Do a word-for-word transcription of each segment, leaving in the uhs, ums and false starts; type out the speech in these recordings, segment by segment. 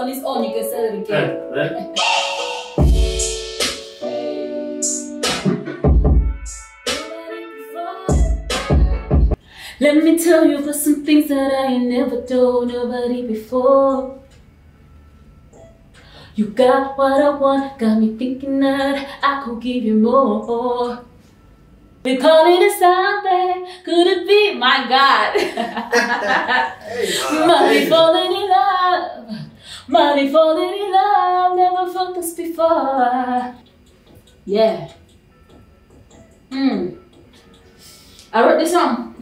on its own, you can sell it again. Yeah, Let me tell you about some things that I ain't never told nobody before. You got what I want, got me thinking that I could give you more. We calling it something, could it be? My God. Might be falling in love, might be falling in love, never felt this before. Yeah. Hmm. I wrote this song.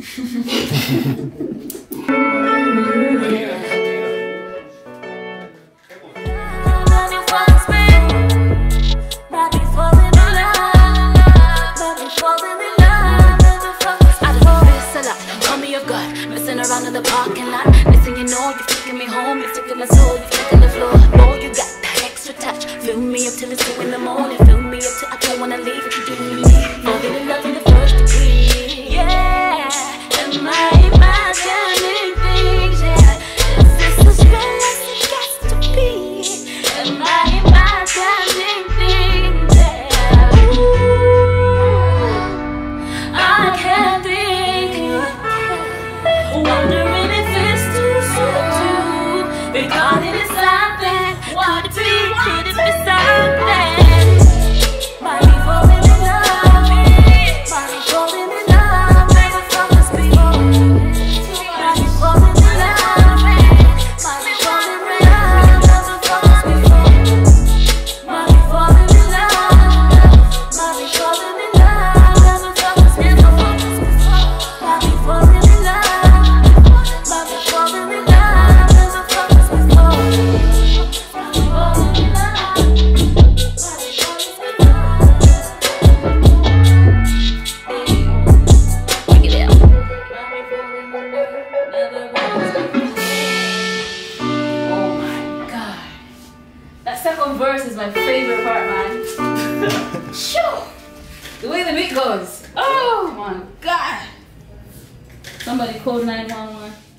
Around in the parking lot, next thing you know, you're taking me home, you're taking my soul, you're taking the floor. Oh, you got that extra touch, fill me up till it's two in the morning, fill me up till I don't wanna leave. If you do me, falling in love in the first degree. Yeah, am I imagining things? Yeah, is this as real as it gets to be? Am I imagining things? Yeah, ooh, I can't think. Wondering if it's too soon to be caught in something. Could it be? Could it be something? Might be falling in love. Might be falling in love. Maybe from this before. Might be falling in love. Might be falling in love. Never from this before. Might be falling in love. Might be falling in love. Never from this before. Might be falling in love. Second verse is my favorite part, man. Sure. The way the beat goes. Oh my God. Somebody call nine one one.